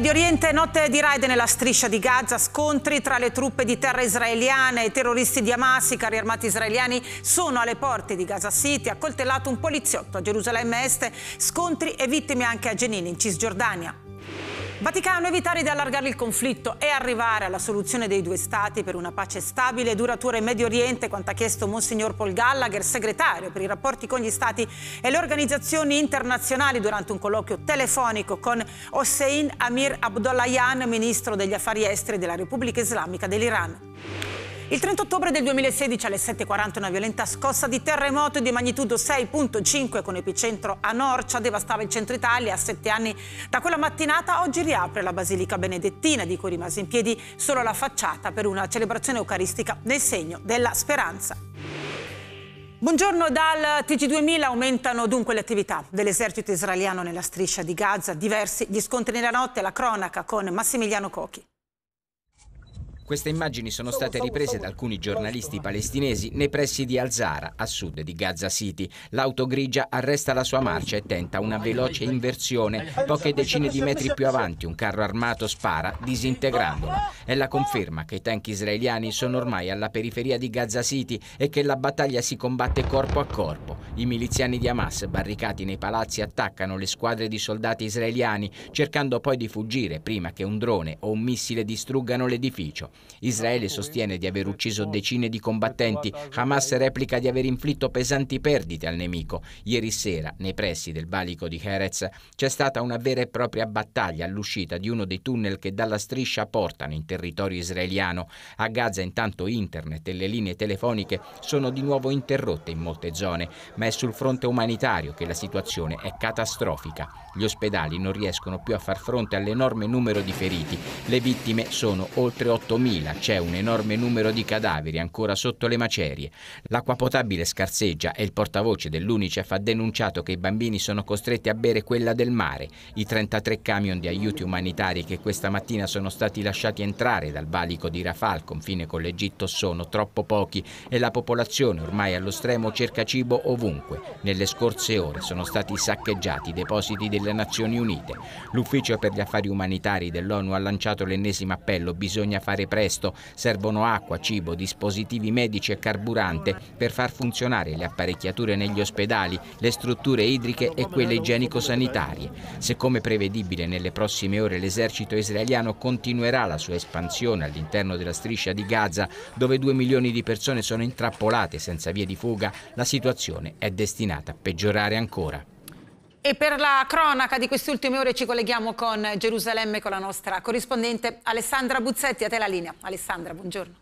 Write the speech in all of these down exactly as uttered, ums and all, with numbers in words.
Medio Oriente, notte di raid nella striscia di Gaza, scontri tra le truppe di terra israeliane e i terroristi di Hamas. I carri armati israeliani sono alle porte di Gaza City, accoltellato un poliziotto a Gerusalemme Est, scontri e vittime anche a Jenin in Cisgiordania. Vaticano, evitare di allargare il conflitto e arrivare alla soluzione dei due stati per una pace stabile e duratura in Medio Oriente, quanto ha chiesto Monsignor Paul Gallagher, segretario per i rapporti con gli stati e le organizzazioni internazionali, durante un colloquio telefonico con Hossein Amir Abdollahian, ministro degli affari esteri della Repubblica Islamica dell'Iran. Il trenta ottobre del duemilasedici alle sette e quaranta una violenta scossa di terremoto di magnitudo sei virgola cinque con epicentro a Norcia devastava il centro Italia. A sette anni da quella mattinata oggi riapre la Basilica Benedettina, di cui rimase in piedi solo la facciata per una celebrazione eucaristica nel segno della speranza. Buongiorno, dal T G duemila aumentano dunque le attività dell'esercito israeliano nella striscia di Gaza. Diversi gli scontri nella notte, la cronaca con Massimiliano Cochi. Queste immagini sono state riprese da alcuni giornalisti palestinesi nei pressi di Al-Zahra, a sud di Gaza City. L'auto grigia arresta la sua marcia e tenta una veloce inversione. Poche decine di metri più avanti un carro armato spara, disintegrandolo. È la conferma che i tank israeliani sono ormai alla periferia di Gaza City e che la battaglia si combatte corpo a corpo. I miliziani di Hamas, barricati nei palazzi, attaccano le squadre di soldati israeliani, cercando poi di fuggire prima che un drone o un missile distruggano l'edificio. Israele sostiene di aver ucciso decine di combattenti, Hamas replica di aver inflitto pesanti perdite al nemico. Ieri sera, nei pressi del valico di Erez, c'è stata una vera e propria battaglia all'uscita di uno dei tunnel che dalla striscia portano in territorio israeliano. A Gaza intanto internet e le linee telefoniche sono di nuovo interrotte in molte zone, ma è sul fronte umanitario che la situazione è catastrofica. Gli ospedali non riescono più a far fronte all'enorme numero di feriti. Le vittime sono oltre ottomila. C'è un enorme numero di cadaveri ancora sotto le macerie. L'acqua potabile scarseggia e il portavoce dell'Unicef ha denunciato che i bambini sono costretti a bere quella del mare. I trentatré camion di aiuti umanitari che questa mattina sono stati lasciati entrare dal valico di Rafah, al confine con l'Egitto, sono troppo pochi e la popolazione ormai allo stremo cerca cibo ovunque. Nelle scorse ore sono stati saccheggiati i depositi delle Nazioni Unite. L'Ufficio per gli affari umanitari dell'ONU ha lanciato l'ennesimo appello: bisogna fare presto. Servono acqua, cibo, dispositivi medici e carburante per far funzionare le apparecchiature negli ospedali, le strutture idriche e quelle igienico-sanitarie. Se, come prevedibile, nelle prossime ore l'esercito israeliano continuerà la sua espansione all'interno della striscia di Gaza, dove due milioni di persone sono intrappolate senza vie di fuga, la situazione è destinata a peggiorare ancora. E per la cronaca di queste ultime ore ci colleghiamo con Gerusalemme con la nostra corrispondente Alessandra Buzzetti. A te la linea. Alessandra, buongiorno.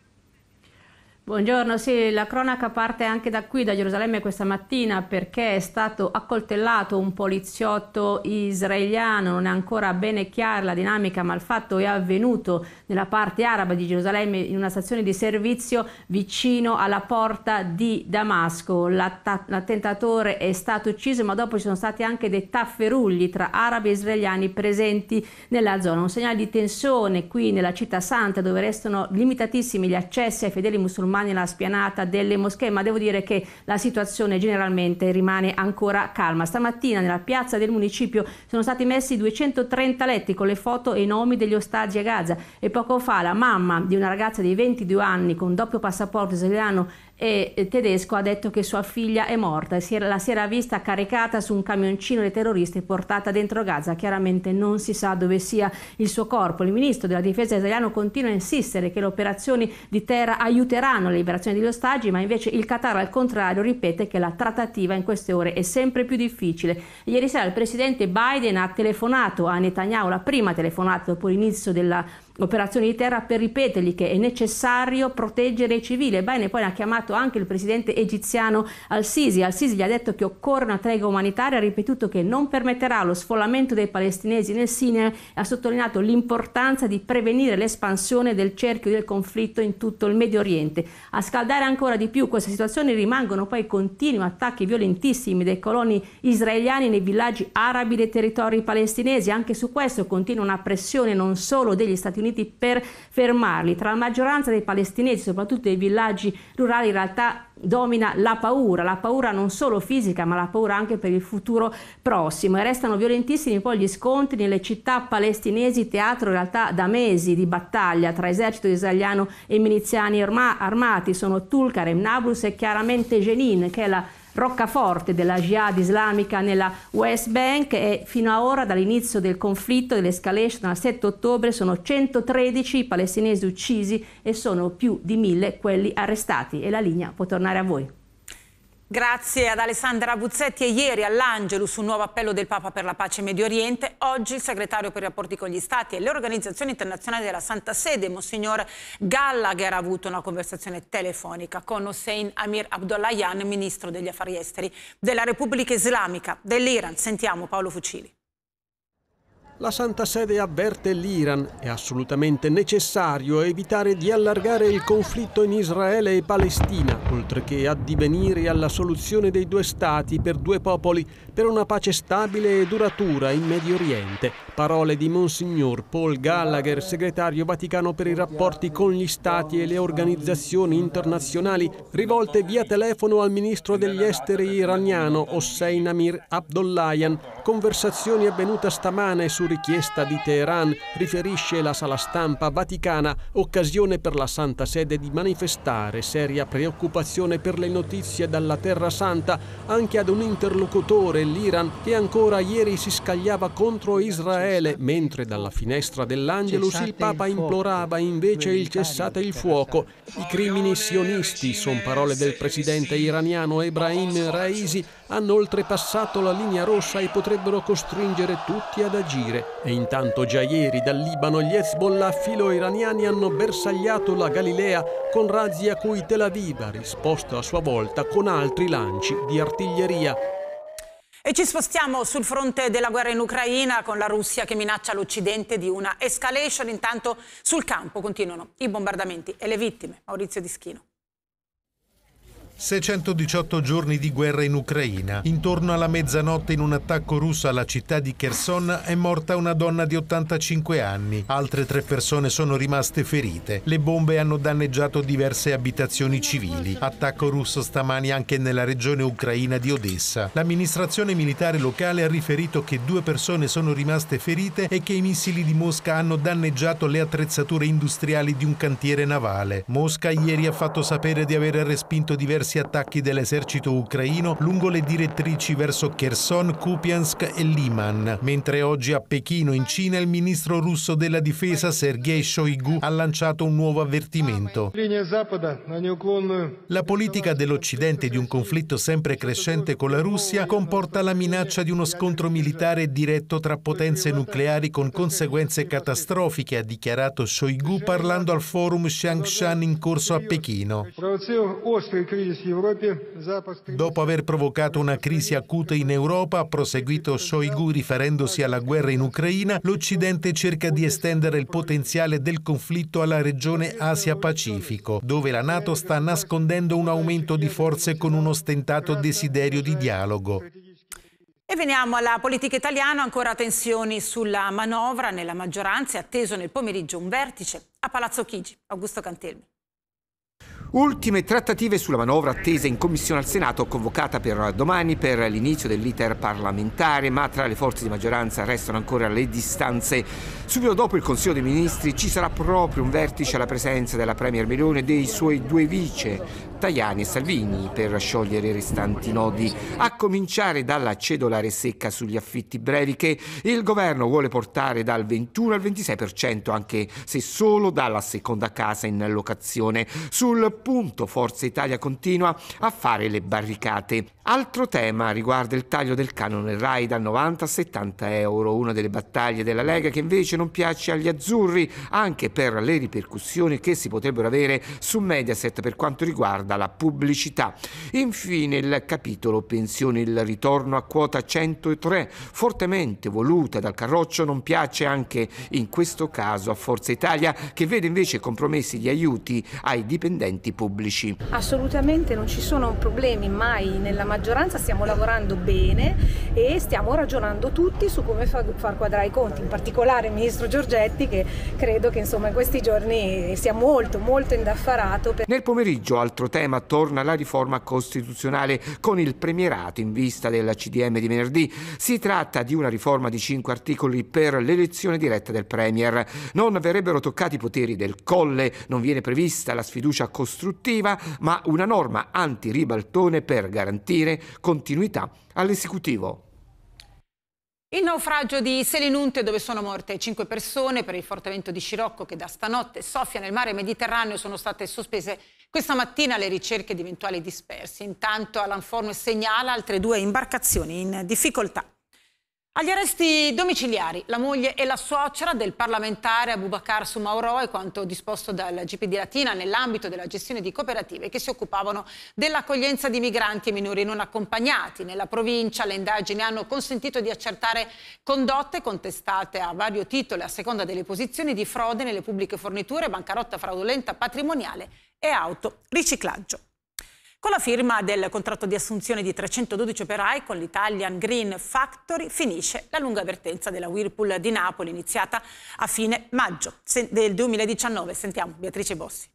Buongiorno, sì, la cronaca parte anche da qui, da Gerusalemme questa mattina, perché è stato accoltellato un poliziotto israeliano. Non è ancora bene chiara la dinamica, ma il fatto è avvenuto nella parte araba di Gerusalemme, in una stazione di servizio vicino alla porta di Damasco. L'attentatore è stato ucciso, ma dopo ci sono stati anche dei tafferugli tra arabi e israeliani presenti nella zona. Un segnale di tensione qui nella città santa, dove restano limitatissimi gli accessi ai fedeli musulmani nella spianata delle moschee, ma devo dire che la situazione generalmente rimane ancora calma. Stamattina nella piazza del municipio sono stati messi duecentotrenta letti con le foto e i nomi degli ostaggi a Gaza, e poco fa la mamma di una ragazza di ventidue anni con doppio passaporto israeliano e tedesco ha detto che sua figlia è morta. La si era vista caricata su un camioncino dei terroristi e portata dentro Gaza. Chiaramente non si sa dove sia il suo corpo. Il ministro della difesa israeliano continua a insistere che le operazioni di terra aiuteranno la liberazione degli ostaggi, ma invece il Qatar al contrario ripete che la trattativa in queste ore è sempre più difficile. Ieri sera il presidente Biden ha telefonato a Netanyahu, la prima telefonata dopo l'inizio della operazioni di terra, per ripetergli che è necessario proteggere i civili. Bene, poi ha chiamato anche il presidente egiziano Al-Sisi. Al-Sisi gli ha detto che occorre una tregua umanitaria, ha ripetuto che non permetterà lo sfollamento dei palestinesi nel Sinai e ha sottolineato l'importanza di prevenire l'espansione del cerchio del conflitto in tutto il Medio Oriente. A scaldare ancora di più questa situazione rimangono poi continui attacchi violentissimi dei coloni israeliani nei villaggi arabi dei territori palestinesi. Anche su questo continua una pressione non solo degli Stati Uniti per fermarli. Tra la maggioranza dei palestinesi, soprattutto dei villaggi rurali, realtà domina la paura, la paura non solo fisica ma la paura anche per il futuro prossimo, e restano violentissimi poi gli scontri nelle città palestinesi, teatro in realtà da mesi di battaglia tra esercito israeliano e miliziani armati. Sono Tulkarem, Nablus e chiaramente Jenin, che è la roccaforte della jihad islamica nella West Bank, e fino a ora, dall'inizio del conflitto, dell'escalation dal sette ottobre, sono centotredici i palestinesi uccisi e sono più di mille quelli arrestati. E la linea può tornare a voi. Grazie ad Alessandra Buzzetti. E ieri all'Angelus un nuovo appello del Papa per la pace in Medio Oriente. Oggi il segretario per i rapporti con gli Stati e le organizzazioni internazionali della Santa Sede, Monsignor Gallagher, ha avuto una conversazione telefonica con Hossein Amir Abdollahian, ministro degli affari esteri della Repubblica Islamica dell'Iran. Sentiamo Paolo Fucili. La Santa Sede avverte l'Iran: è assolutamente necessario evitare di allargare il conflitto in Israele e Palestina, oltre che addivenire alla soluzione dei due stati per due popoli, per una pace stabile e duratura in Medio Oriente. Parole di Monsignor Paul Gallagher, segretario vaticano per i rapporti con gli stati e le organizzazioni internazionali, rivolte via telefono al ministro degli esteri iraniano Hossein Amir Abdollahian. Conversazione avvenuta stamane su richiesta di Teheran, riferisce la sala stampa vaticana, occasione per la Santa Sede di manifestare seria preoccupazione per le notizie dalla Terra Santa anche ad un interlocutore, l'Iran, che ancora ieri si scagliava contro Israele, mentre dalla finestra dell'Angelus il Papa implorava invece il cessate il fuoco. I crimini sionisti, son parole del presidente iraniano Ebrahim Raisi, hanno oltrepassato la linea rossa e potrebbero costringere tutti ad agire. E intanto già ieri dal Libano gli Hezbollah filo-iraniani hanno bersagliato la Galilea con razzi a cui Tel Aviv ha risposto a sua volta con altri lanci di artiglieria. E ci spostiamo sul fronte della guerra in Ucraina, con la Russia che minaccia l'Occidente di una escalation. Intanto sul campo continuano i bombardamenti e le vittime. Maurizio Dischino. seicentodiciotto giorni di guerra in Ucraina. Intorno alla mezzanotte, in un attacco russo alla città di Kherson, è morta una donna di ottantacinque anni. Altre tre persone sono rimaste ferite. Le bombe hanno danneggiato diverse abitazioni civili. Attacco russo stamani anche nella regione ucraina di Odessa. L'amministrazione militare locale ha riferito che due persone sono rimaste ferite e che i missili di Mosca hanno danneggiato le attrezzature industriali di un cantiere navale. Mosca ieri ha fatto sapere di aver respinto diversi attacchi dell'esercito ucraino lungo le direttrici verso Kherson, Kupiansk e Liman, mentre oggi a Pechino, in Cina, il ministro russo della difesa Sergei Shoigu ha lanciato un nuovo avvertimento. La politica dell'Occidente di un conflitto sempre crescente con la Russia comporta la minaccia di uno scontro militare diretto tra potenze nucleari con conseguenze catastrofiche, ha dichiarato Shoigu parlando al forum Xiangshan in corso a Pechino. Dopo aver provocato una crisi acuta in Europa, ha proseguito Shoigu riferendosi alla guerra in Ucraina, l'Occidente cerca di estendere il potenziale del conflitto alla regione Asia-Pacifico, dove la NATO sta nascondendo un aumento di forze con un ostentato desiderio di dialogo. E veniamo alla politica italiana, ancora tensioni sulla manovra nella maggioranza, è atteso nel pomeriggio un vertice a Palazzo Chigi. Augusto Cantelmi. Ultime trattative sulla manovra attesa in commissione al Senato, convocata per domani per l'inizio dell'iter parlamentare, ma tra le forze di maggioranza restano ancora le distanze. Subito dopo il Consiglio dei Ministri ci sarà proprio un vertice alla presenza della Premier Meloni e dei suoi due vice, Tajani e Salvini, per sciogliere i restanti nodi, a cominciare dalla cedolare secca sugli affitti brevi che il governo vuole portare dal ventuno al ventisei per cento, anche se solo dalla seconda casa in locazione. Sul punto Forza Italia continua a fare le barricate. Altro tema riguarda il taglio del canone RAI da novanta a settanta euro, una delle battaglie della Lega che invece non piace agli azzurri, anche per le ripercussioni che si potrebbero avere su Mediaset per quanto riguarda la pubblicità. Infine il capitolo pensioni, il ritorno a quota centotré, fortemente voluta dal Carroccio, non piace anche in questo caso a Forza Italia, che vede invece compromessi gli aiuti ai dipendenti pubblici. Assolutamente non ci sono problemi mai nella maggioranza, stiamo lavorando bene e stiamo ragionando tutti su come far quadrare i conti, in particolare il ministro Giorgetti, che credo che insomma in questi giorni sia molto molto indaffarato. Per... Nel pomeriggio altro tema tema torna la riforma costituzionale con il premierato in vista del C D M di venerdì. Si tratta di una riforma di cinque articoli per l'elezione diretta del premier. Non verrebbero toccati i poteri del Colle, non viene prevista la sfiducia costruttiva, ma una norma anti-ribaltone per garantire continuità all'esecutivo. Il naufragio di Selinunte, dove sono morte cinque persone per il forte vento di scirocco che da stanotte soffia nel mare Mediterraneo, sono state sospese questa mattina le ricerche di eventuali dispersi. Intanto Alanform segnala altre due imbarcazioni in difficoltà. Agli arresti domiciliari, la moglie e la suocera del parlamentare Abubakar Soumaoro è quanto disposto dal G P di Latina nell'ambito della gestione di cooperative che si occupavano dell'accoglienza di migranti e minori non accompagnati. Nella provincia le indagini hanno consentito di accertare condotte contestate a vario titolo a seconda delle posizioni di frode nelle pubbliche forniture, bancarotta fraudolenta patrimoniale e autoriciclaggio. Con la firma del contratto di assunzione di trecentododici operai con l'Italian Green Factory finisce la lunga vertenza della Whirlpool di Napoli iniziata a fine maggio del duemiladiciannove. Sentiamo Beatrice Bossi.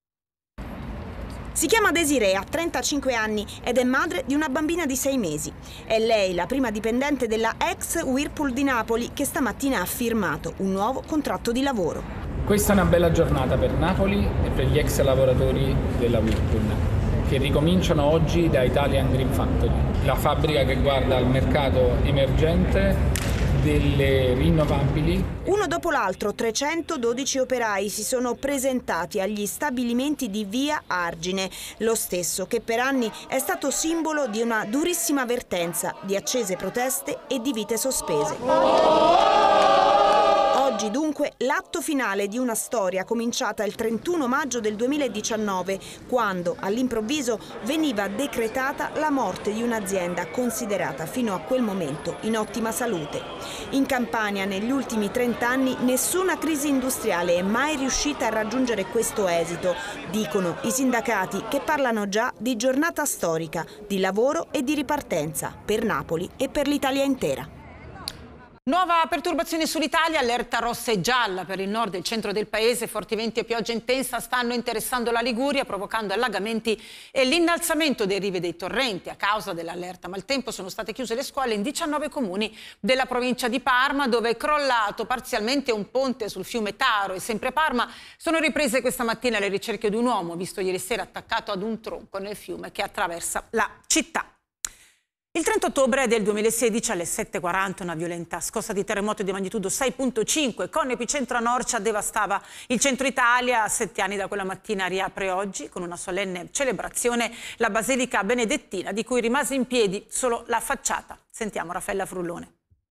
Si chiama Desiree, ha trentacinque anni ed è madre di una bambina di sei mesi. È lei la prima dipendente della ex Whirlpool di Napoli che stamattina ha firmato un nuovo contratto di lavoro. Questa è una bella giornata per Napoli e per gli ex lavoratori della Whirlpool, che ricominciano oggi da Italian Green Factory, la fabbrica che guarda al mercato emergente delle rinnovabili. Uno dopo l'altro trecentododici operai si sono presentati agli stabilimenti di via Argine, lo stesso che per anni è stato simbolo di una durissima vertenza, di accese proteste e di vite sospese. Oggi dunque l'atto finale di una storia cominciata il trentuno maggio del duemiladiciannove, quando all'improvviso veniva decretata la morte di un'azienda considerata fino a quel momento in ottima salute. In Campania negli ultimi trent'anni nessuna crisi industriale è mai riuscita a raggiungere questo esito, dicono i sindacati che parlano già di giornata storica, di lavoro e di ripartenza per Napoli e per l'Italia intera. Nuova perturbazione sull'Italia, allerta rossa e gialla per il nord e il centro del paese. Forti venti e pioggia intensa stanno interessando la Liguria, provocando allagamenti e l'innalzamento dei rive dei torrenti. A causa dell'allerta maltempo sono state chiuse le scuole in diciannove comuni della provincia di Parma, dove è crollato parzialmente un ponte sul fiume Taro. E sempre a Parma sono riprese questa mattina le ricerche di un uomo visto ieri sera attaccato ad un tronco nel fiume che attraversa la città. Il trenta ottobre del duemilasedici alle sette e quaranta una violenta scossa di terremoto di magnitudo sei virgola cinque con epicentro a Norcia devastava il centro Italia. A sette anni da quella mattina riapre oggi con una solenne celebrazione la Basilica Benedettina, di cui rimase in piedi solo la facciata. Sentiamo Raffaella Frullone.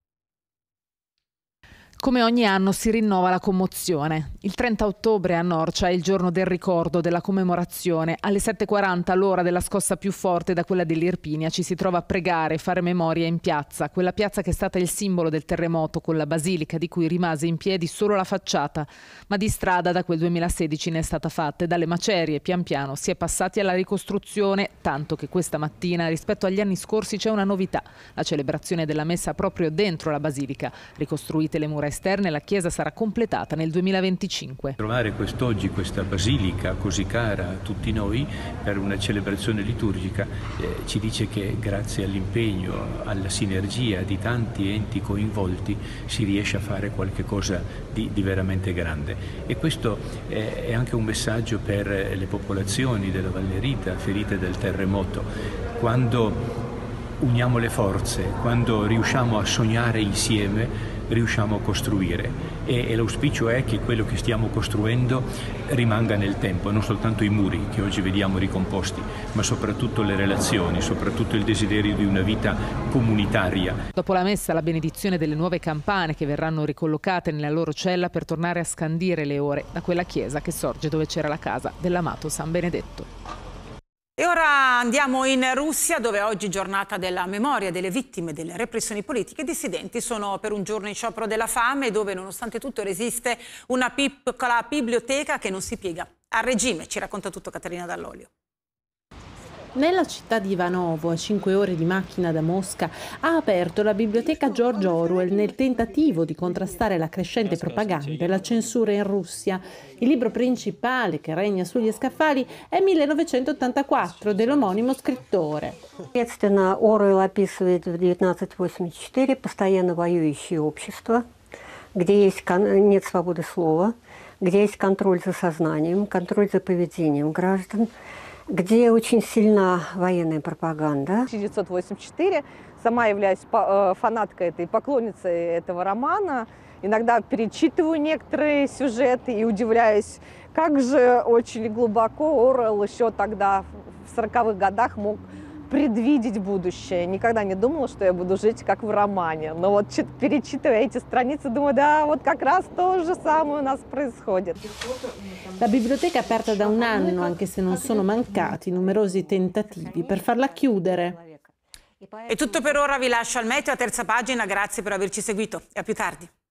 Come ogni anno si rinnova la commozione. Il trenta ottobre a Norcia è il giorno del ricordo, della commemorazione. Alle sette e quaranta, l'ora della scossa più forte da quella dell'Irpinia, ci si trova a pregare e fare memoria in piazza. Quella piazza che è stata il simbolo del terremoto, con la basilica di cui rimase in piedi solo la facciata. Ma di strada da quel duemilasedici ne è stata fatta e dalle macerie pian piano si è passati alla ricostruzione, tanto che questa mattina rispetto agli anni scorsi c'è una novità. La celebrazione della messa proprio dentro la basilica. Ricostruite le mura esterne, la chiesa sarà completata nel duemilaventicinque. Trovare quest'oggi questa basilica così cara a tutti noi per una celebrazione liturgica eh, ci dice che grazie all'impegno, alla sinergia di tanti enti coinvolti si riesce a fare qualche cosa di, di veramente grande. E questo eh, è anche un messaggio per le popolazioni della Valle Rita ferite dal terremoto. Quando uniamo le forze, quando riusciamo a sognare insieme, riusciamo a costruire e, e l'auspicio è che quello che stiamo costruendo rimanga nel tempo, non soltanto i muri che oggi vediamo ricomposti, ma soprattutto le relazioni, soprattutto il desiderio di una vita comunitaria. Dopo la messa, la benedizione delle nuove campane che verranno ricollocate nella loro cella per tornare a scandire le ore da quella chiesa che sorge dove c'era la casa dell'amato San Benedetto. E ora andiamo in Russia, dove oggi giornata della memoria delle vittime delle repressioni politiche. I dissidenti sono per un giorno in sciopero della fame, dove nonostante tutto resiste una piccola biblioteca che non si piega al regime. Ci racconta tutto Caterina Dall'Olio. Nella città di Ivanovo, a cinque ore di macchina da Mosca, ha aperto la biblioteca George Orwell nel tentativo di contrastare la crescente propaganda e la censura in Russia. Il libro principale che regna sugli scaffali è millenovecentottantaquattro dell'omonimo scrittore. Соответственно, Орвелл описывает в тысяча девятьсот восемьдесят четыре постоянно воюющее общество, где есть нет свободы слова, где есть контроль за сознанием, контроль за поведением граждан, где очень сильна военная пропаганда. тысяча девятьсот восемьдесят четыре, сама являюсь фанаткой этой, поклонницей этого романа. Иногда перечитываю некоторые сюжеты и удивляюсь, как же очень глубоко Орвелл еще тогда, в сороковых годах, мог предвидеть будущее. Никогда не думала, что я буду жить как в романе. Но вот перечитывая эти страницы, думаю, да, вот как раз то же самое у нас происходит. La biblioteca è aperta da un anno, anche se non sono mancati numerosi tentativi per farla chiudere. È tutto per ora, vi lascio al meteo a terza pagina, grazie per averci seguito e a più tardi.